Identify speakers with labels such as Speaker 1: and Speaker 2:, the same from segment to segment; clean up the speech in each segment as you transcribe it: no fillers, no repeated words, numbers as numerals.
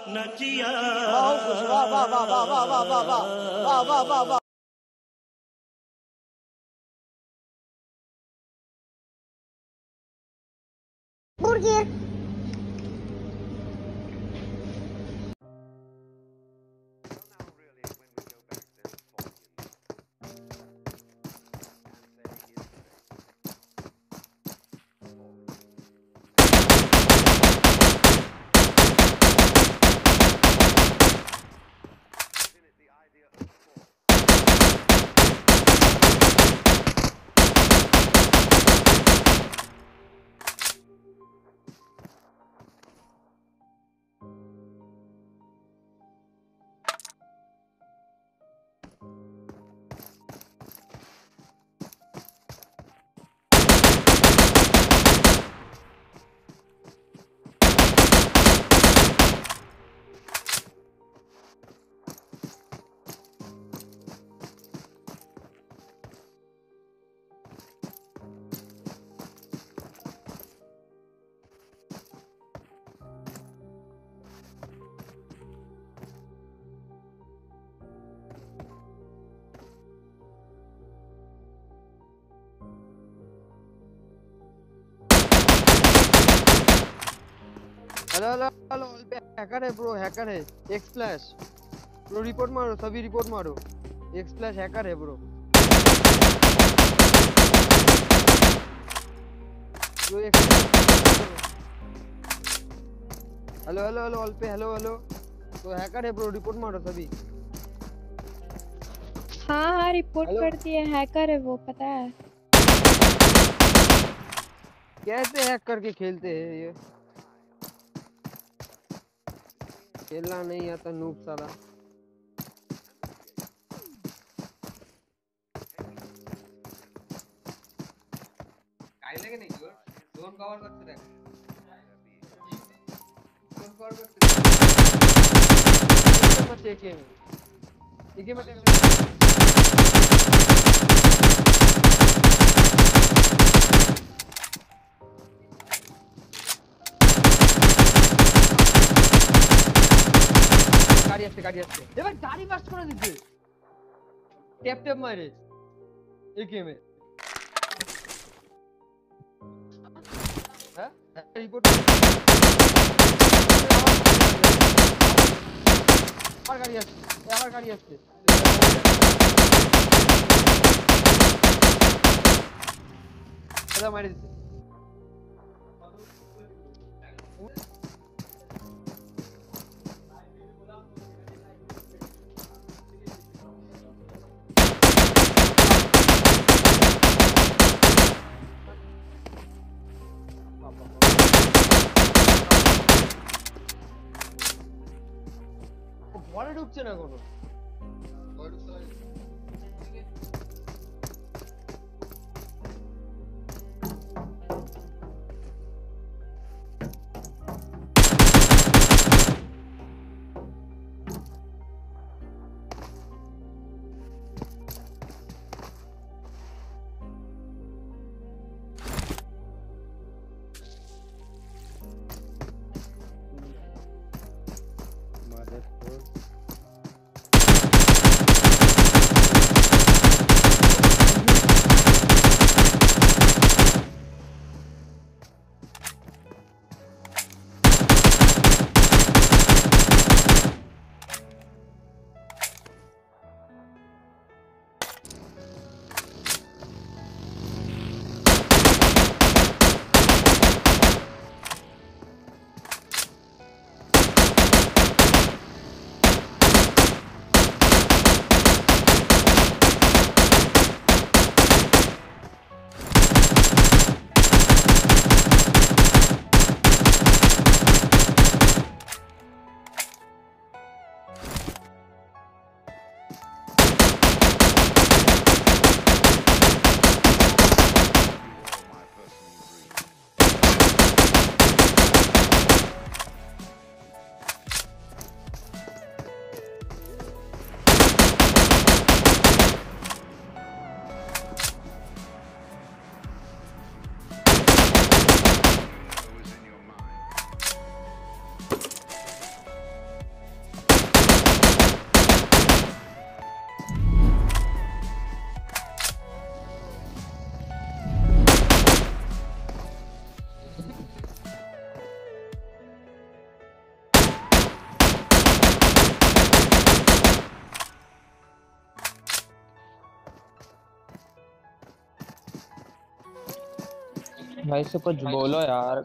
Speaker 1: नचिया
Speaker 2: वाह वाह वाह वाह वाह वाह वाह वाह वाह वाह वाह। हेलो हेलो हेलो, हैकर है ब्रो, हैकर है। एक स्प्लैश ब्रो, रिपोर्ट मारो, सभी रिपोर्ट मारो। एक स्प्लैश हैकर है ब्रो। ब्रो एक हेलो हेलो हेलो ऑल पे, हेलो हेलो। तो हैकर है ब्रो, रिपोर्ट मारो सभी।
Speaker 3: हाँ हाँ रिपोर्ट कर दिए, हैकर है वो, पता है।
Speaker 2: कैसे हैक करके खेलते हैं ये? खेलना नहीं आता नूब साला।
Speaker 4: काय लगे नहीं जोन कवर करते देख, जोन कवर करते
Speaker 2: मत एके में मत গাড়ি আসছে এবার গাড়ি বাস্ট করে দিচ্ছে। ট্যাপ ট্যাপ মারে একে মে। হ্যাঁ রিপোর্ট আমার গাড়ি আসছে, আমার গাড়ি আসছে। এটা মারে দিচ্ছে। ঘরে ঢুকছে না কোনো।
Speaker 1: भाई से कुछ बोलो यार।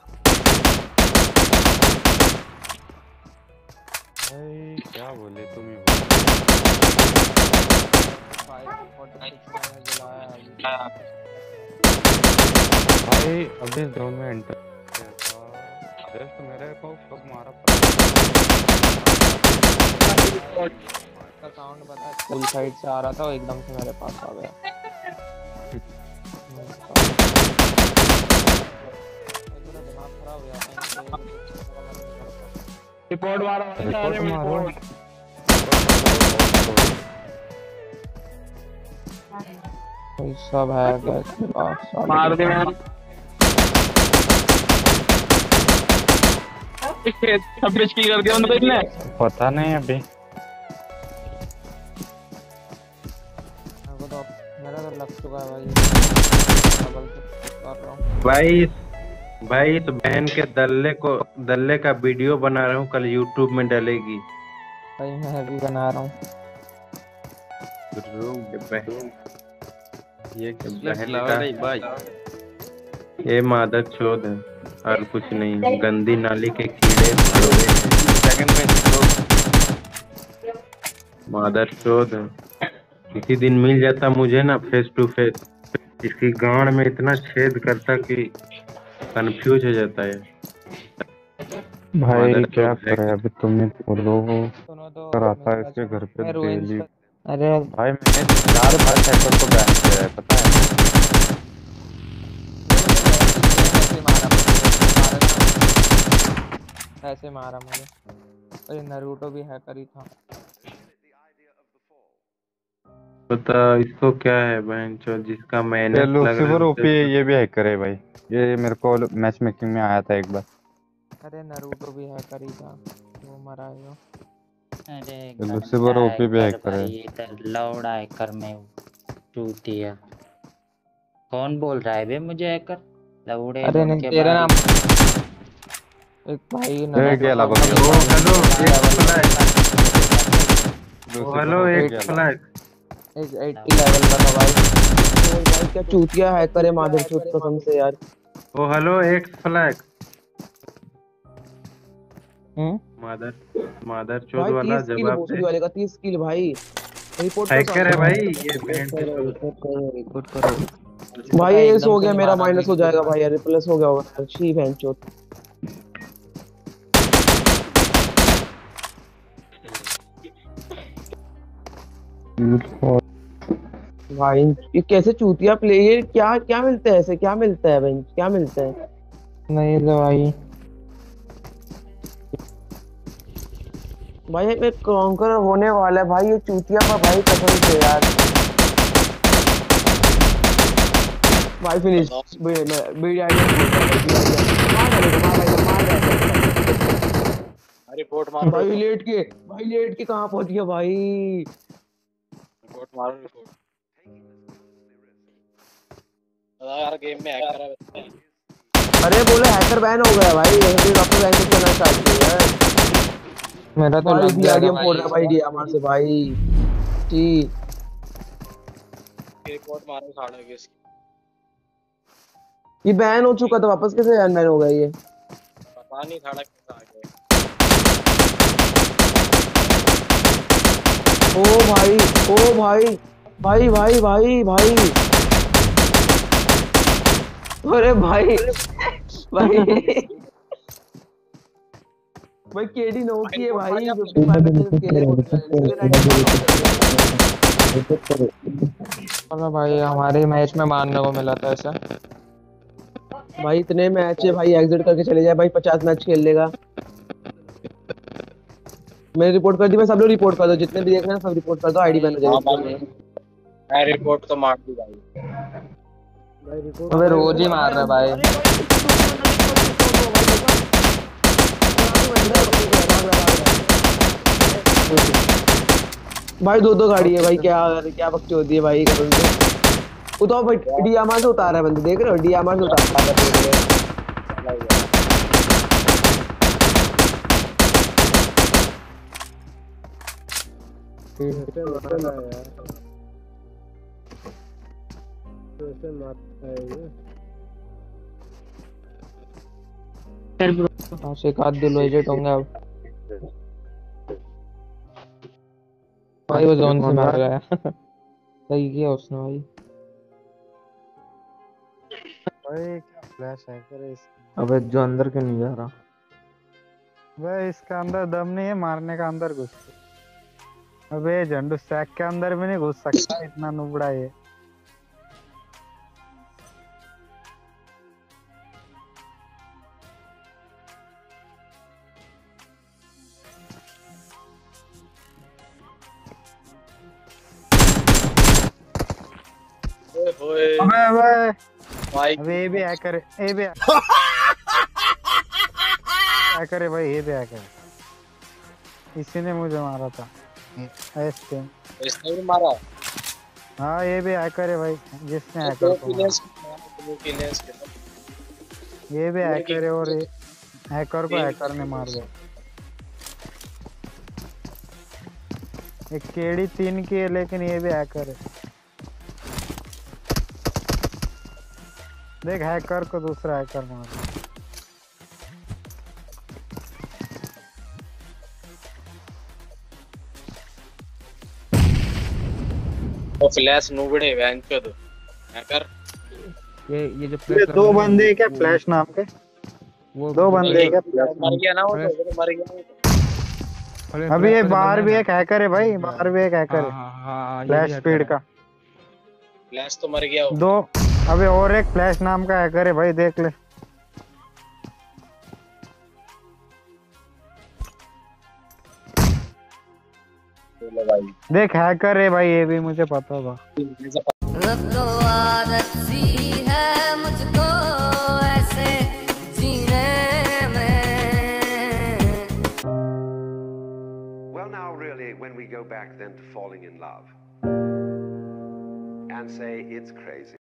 Speaker 5: भाई क्या बोले तुम ही भाई अभी जोन में एंटर जस्ट मेरे को कब मारा
Speaker 1: का साउंड पता है, फुल साइड से आ रहा था, वो एकदम से मेरे पास आ गया। मेरा दिमाग खराब हो जाता है।
Speaker 6: रिपोर्ट मारो
Speaker 5: रिपोर्ट मारो।
Speaker 1: कोई सब है गैस के पास,
Speaker 6: मार दे यार। 26 की कर दिया उनको इतने।
Speaker 5: पता नहीं अभी
Speaker 1: मेरे को तो मेरा तो लग चुका है भाई, कर रहा हूँ।
Speaker 7: भाई इस बहन के दल्ले का वीडियो बना रहा हूँ, कल यूट्यूब में डलेगी।
Speaker 1: भाई मैं भी बना रहा हूँ।
Speaker 7: ये बहन का ये मादर चोद है और कुछ नहीं, गंदी नाली के कीड़े मादर चोद है। किसी दिन मिल जाता मुझे ना फेस टू फेस, इसकी गांड में इतना छेद करता कि कंफ्यूज हो जाता है।
Speaker 5: भाई क्या करे अभी तुम ही बोलो।
Speaker 1: सुनो तो
Speaker 5: कराता है इसके घर पे डेली।
Speaker 1: अरे
Speaker 5: भाई मैंने 4-5 हैकर को बैन किया है पता है।
Speaker 1: ऐसे मारा मुझे। अरे नरूटो भी हैकर ही था।
Speaker 7: पता इसको क्या है बहन चोद, जिसका मैंने
Speaker 5: ये
Speaker 7: लग रहा
Speaker 5: लूसीफर ओपी
Speaker 7: है।
Speaker 5: ये भी हैकर है भाई, ये मेरे को मैच मेकिंग में आया था एक बार।
Speaker 1: अरे नरूटो भी हैकर ही था, वो मरा है वो।
Speaker 8: अरे
Speaker 5: लूसीफर ओपी भी हैकर है।
Speaker 8: इधर लौड़ा हैकर में चूतिया। कौन बोल रहा है बे मुझे हैकर? लौड़े
Speaker 1: अरे नहीं तेरा नाम एक भाई
Speaker 5: ये क्या लगा
Speaker 7: हेलो एक फ्लैग
Speaker 1: एक 80 लेवल का था भाई।
Speaker 2: भाई क्या चूतिया हैकर है मादर चोद कसम से यार।
Speaker 7: ओ हेलो एक फ्लैग मादर चोद
Speaker 2: भाई
Speaker 7: वाला
Speaker 2: 30 किल
Speaker 7: जवाब
Speaker 2: भोसड़ी
Speaker 7: दे।
Speaker 2: वाले का 30 किल भाई। रिपोर्ट
Speaker 7: हैकर है भाई ये
Speaker 8: रिपोर्ट करो।
Speaker 2: भाई एस हो गया मेरा, माइनस हो जाएगा भाई यार, प्लस हो गया होगा। शी बहन चोद। भाई ये कैसे चूतिया प्ले, ये क्या क्या मिलता है ऐसे, क्या मिलता है भाई, क्या मिलता है?
Speaker 1: नहीं तो भाई
Speaker 2: भाई एक कॉन्कर होने वाला है भाई, ये चूतिया पर भाई कसम से यार। भाई फिनिश
Speaker 6: रिपोर्ट मारो।
Speaker 2: भाई लेट के कहाँ पहुंच गया भाई?
Speaker 6: रिपोर्ट मारो रिपोर्ट। यार गेम में हैकर है।
Speaker 2: अरे बोले हैकर बैन हो गया भाई, डॉक्टर बैन करना स्टार्ट किया है।
Speaker 1: मेरा तो
Speaker 2: भाई
Speaker 1: लग गया
Speaker 2: डीआरडीएम फोड़ रहा भाई डीआरडीएम से भाई। जी
Speaker 6: रिपोर्ट मारो साढ़े के।
Speaker 2: ये बैन हो चुका था, वापस कैसे अनबैन हो गया ये?
Speaker 6: पता नहीं साढ़े कैसे आ गया।
Speaker 2: ओ भाई भाई भाई भाई भाई अरे भाई भाई भाई केडी नो की है भाई, 55
Speaker 1: चलो भाई हमारे मैच में मारने को मिला था ऐसा।
Speaker 2: भाई इतने मैच है भाई, एग्जिट करके चले जाए भाई, 50 मैच खेल लेगा। मैंने रिपोर्ट कर दी भाई, सब लोग रिपोर्ट कर दो, जितने भी देख रहे हैं सब रिपोर्ट कर दो, आईडी बैन हो जाएगी।
Speaker 6: मैं रिपोर्ट तो मार दी भाई।
Speaker 1: अबे रोज ही मार रहा है भाई।
Speaker 2: भाई दो गाड़ी है भाई, क्या बकचोदी होती है भाई कसम से। उतारो भाई, डीएमआर से उतार रहा है बंदे, देख रहे हो डीएमआर से उतार रहा है।
Speaker 8: Hacker bro.
Speaker 1: हाँ से एक आध दिल एजेट होंगे अब। भाई वो जोन से मार गया। सही किया उसने भाई।
Speaker 9: भाई क्या फ्लैश है करे
Speaker 1: अबे जो अंदर क्यों नहीं जा रहा?
Speaker 9: भाई इसका अंदर दम नहीं है मारने का, अंदर घुस। अबे झंडू सैक के अंदर भी नहीं घुस सकता, इतना नुबड़ा है।
Speaker 6: ओए
Speaker 9: अबे
Speaker 6: भाई
Speaker 9: अबे ये भी हैकर है, ये भी हैकर है भाई, ये भी हैकर है। इसी ने मुझे मारा था ऐसे।
Speaker 6: इसने भी मारा।
Speaker 9: हाँ ये भी हैकर है भाई, जिसने हैकर को मारा। ये भी हैकर है और ये हैकर को हैकर ने मार दिया। एक केड़ी 3 की है लेकिन ये भी हैकर है। देख हैकर को दूसरा हैकर मार दिया।
Speaker 6: वो फ्लैश नूबड़े वैंचो दो हैकर।
Speaker 1: ये जो
Speaker 9: ये दो बंदे क्या फ्लैश नाम के?
Speaker 1: वो
Speaker 9: दो बंदे क्या फ्लैश
Speaker 6: मर
Speaker 9: नाम
Speaker 6: गया ना वो, तो मर गया।
Speaker 9: के? अभी ये बाहर भी एक हैकर है भाई, बाहर भी एक हैकर है
Speaker 1: हाँ
Speaker 9: फ्लैश स्पीड का।
Speaker 6: फ्लैश तो मर गया वो।
Speaker 9: दो अबे और एक फ्लैश नाम का हैकर है भाई, देख ले।
Speaker 6: बोलो भाई।
Speaker 9: देख हैकर है भाई, ये भी मुझे पता था।
Speaker 10: अब तो आदत सी है मुझको ऐसे जीने में।
Speaker 11: Well, now really, when we go back then to falling in love and say it's crazy.